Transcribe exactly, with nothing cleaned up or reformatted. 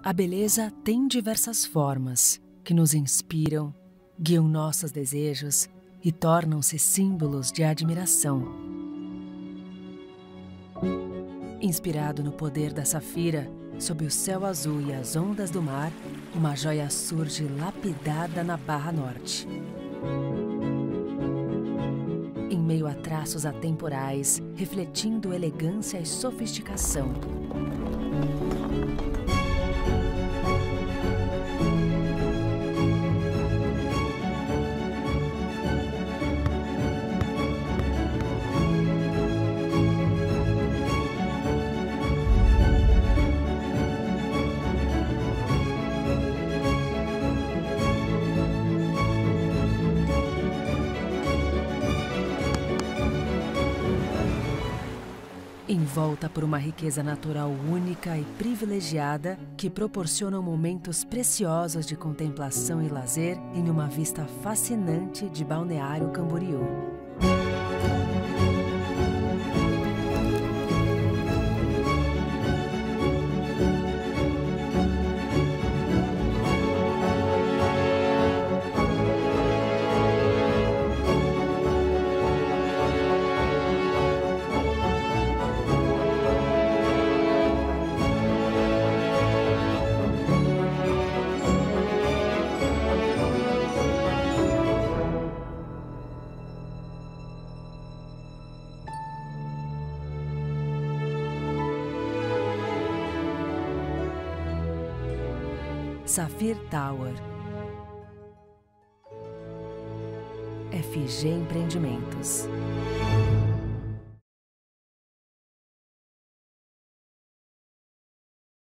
A beleza tem diversas formas que nos inspiram, guiam nossos desejos e tornam-se símbolos de admiração. Inspirado no poder da safira, sob o céu azul e as ondas do mar, uma joia surge lapidada na Barra Norte. Em meio a traços atemporais, refletindo elegância e sofisticação. Envolta por uma riqueza natural única e privilegiada que proporciona momentos preciosos de contemplação e lazer em uma vista fascinante de Balneário Camboriú. Saphir Tower. F G Empreendimentos.